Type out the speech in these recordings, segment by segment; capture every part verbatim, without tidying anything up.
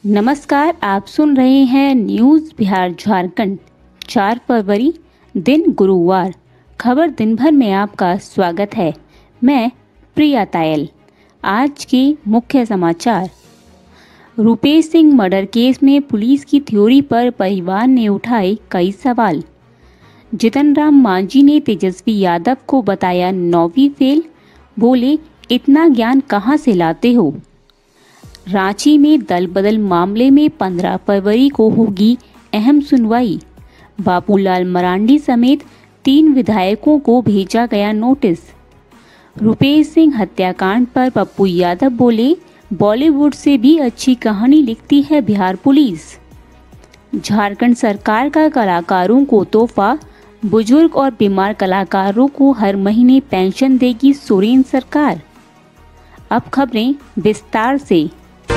नमस्कार, आप सुन रहे हैं न्यूज़ बिहार झारखंड। चार फरवरी दिन गुरुवार। खबर दिन भर में आपका स्वागत है। मैं प्रिया तायल। आज के मुख्य समाचार। रुपेश सिंह मर्डर केस में पुलिस की थ्योरी पर परिवार ने उठाए कई सवाल। जितन राम मांझी ने तेजस्वी यादव को बताया नौवीं फेल। बोले, इतना ज्ञान कहां से लाते हो। रांची में दल बदल मामले में पंद्रह फरवरी को होगी अहम सुनवाई। बाबूलाल मरांडी समेत तीन विधायकों को भेजा गया नोटिस। रुपेश सिंह हत्याकांड पर पप्पू यादव बोले, बॉलीवुड से भी अच्छी कहानी लिखती है बिहार पुलिस। झारखंड सरकार का कलाकारों को तोहफा। बुजुर्ग और बीमार कलाकारों को हर महीने पेंशन देगी सोरेन सरकार। अब खबरें विस्तार से।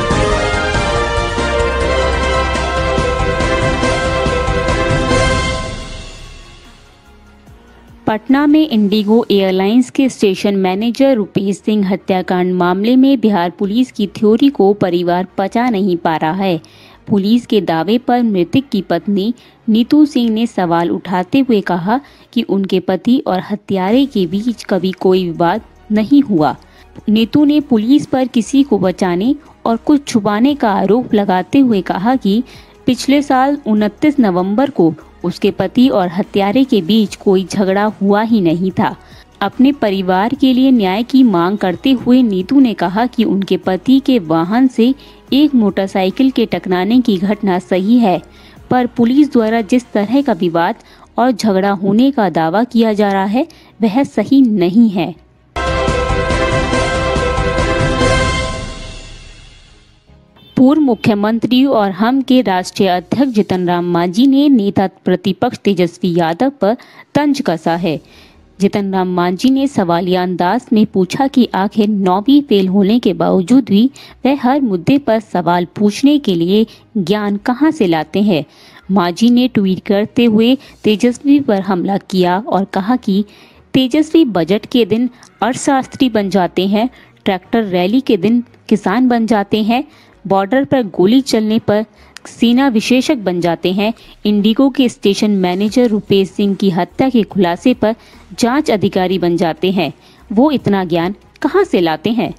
पटना में इंडिगो एयरलाइंस के स्टेशन मैनेजर रुपेश सिंह हत्याकांड मामले में बिहार पुलिस की थ्योरी को परिवार पचा नहीं पा रहा है। पुलिस के दावे पर मृतक की पत्नी नीतू सिंह ने सवाल उठाते हुए कहा कि उनके पति और हत्यारे के बीच कभी कोई विवाद नहीं हुआ। नीतू ने पुलिस पर किसी को बचाने और कुछ छुपाने का आरोप लगाते हुए कहा कि पिछले साल उनतीस नवंबर को उसके पति और हत्यारे के बीच कोई झगड़ा हुआ ही नहीं था। अपने परिवार के लिए न्याय की मांग करते हुए नीतू ने कहा कि उनके पति के वाहन से एक मोटरसाइकिल के टकराने की घटना सही है, पर पुलिस द्वारा जिस तरह का विवाद और झगड़ा होने का दावा किया जा रहा है वह सही नहीं है। पूर्व मुख्यमंत्री और हम के राष्ट्रीय अध्यक्ष जितन राम मांझी ने नेता प्रतिपक्ष तेजस्वी यादव पर तंज कसा है। जितन राम मांझी ने सवालिया अंदाज में पूछा कि आखिर नौवीं फेल होने के बावजूद भी वह हर मुद्दे पर सवाल पूछने के लिए ज्ञान कहां से लाते हैं। मांझी ने ट्वीट करते हुए तेजस्वी पर हमला किया और कहा कि तेजस्वी बजट के दिन अर्थशास्त्री बन जाते हैं, ट्रैक्टर रैली के दिन किसान बन जाते हैं, बॉर्डर पर गोली चलने पर सेना विशेषज्ञ बन जाते हैं, इंडिगो के स्टेशन मैनेजर रुपेश सिंह की हत्या के खुलासे पर जांच अधिकारी बन जाते हैं। वो इतना ज्ञान कहां से लाते हैं।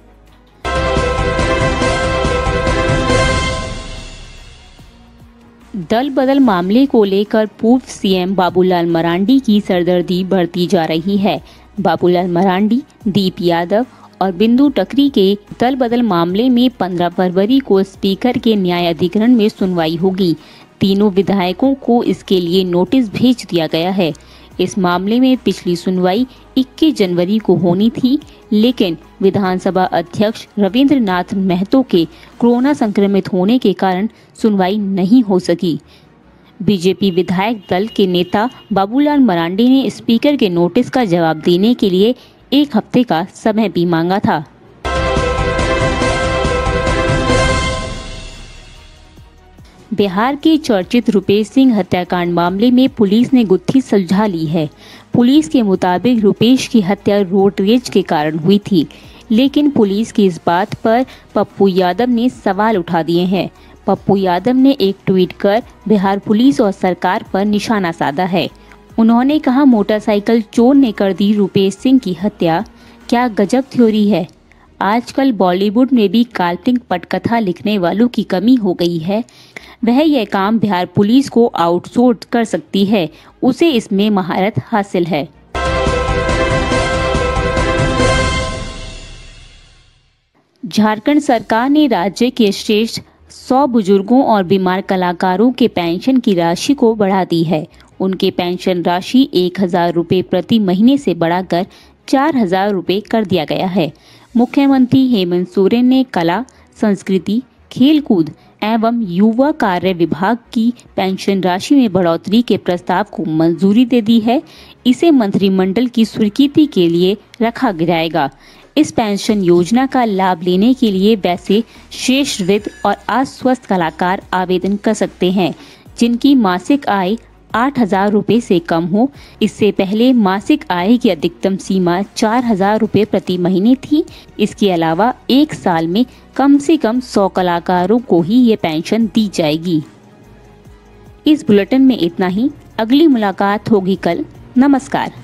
दल बदल मामले को लेकर पूर्व सीएम बाबूलाल मरांडी की सरदर्दी बढ़ती जा रही है। बाबूलाल मरांडी, दीप यादव और बिंदु टकरी के दल बदल मामले में पंद्रह फरवरी को स्पीकर के न्याय अधिकरण में सुनवाई होगी। तीनों विधायकों को इसके लिए नोटिस भेज दिया गया है। इस मामले में पिछली सुनवाई इक्कीस जनवरी को होनी थी, लेकिन विधानसभा अध्यक्ष रविंद्र नाथ महतो के कोरोना संक्रमित होने के कारण सुनवाई नहीं हो सकी। बीजेपी विधायक दल के नेता बाबूलाल मरांडी ने स्पीकर के नोटिस का जवाब देने के लिए एक हफ्ते का समय भी मांगा था। बिहार के चर्चित रुपेश सिंह हत्याकांड मामले में पुलिस ने गुत्थी सुलझा ली है। पुलिस के मुताबिक रुपेश की हत्या रोड रेज के कारण हुई थी, लेकिन पुलिस की इस बात पर पप्पू यादव ने सवाल उठा दिए हैं। पप्पू यादव ने एक ट्वीट कर बिहार पुलिस और सरकार पर निशाना साधा है। उन्होंने कहा, मोटरसाइकिल चोर ने कर दी रुपेश सिंह की हत्या। क्या गजब थ्योरी है। आजकल बॉलीवुड में भी काल्पनिक पटकथा लिखने वालों की कमी हो गई है। वह यह काम बिहार पुलिस को आउटसोर्स कर सकती है, उसे इसमें महारत हासिल है। झारखंड सरकार ने राज्य के श्रेष्ठ सौ बुजुर्गों और बीमार कलाकारों के पेंशन की राशि को बढ़ा दी है। उनके पेंशन राशि एक हजार रुपये प्रति महीने से बढ़ाकर चार हजार रुपये कर दिया गया है। मुख्यमंत्री हेमंत सोरेन ने कला, संस्कृति, खेलकूद एवं युवा कार्य विभाग की पेंशन राशि में बढ़ोतरी के प्रस्ताव को मंजूरी दे दी है। इसे मंत्रिमंडल की स्वीकृति के लिए रखा जाएगा। इस पेंशन योजना का लाभ लेने के लिए वैसे शेष वृद्ध और अस्वस्थ कलाकार आवेदन कर सकते हैं, जिनकी मासिक आय आठ हजार रूपए से कम हो। इससे पहले मासिक आय की अधिकतम सीमा चार हजार रूपए प्रति महीने थी। इसके अलावा एक साल में कम से कम सौ कलाकारों को ही ये पेंशन दी जाएगी। इस बुलेटिन में इतना ही। अगली मुलाकात होगी कल। नमस्कार।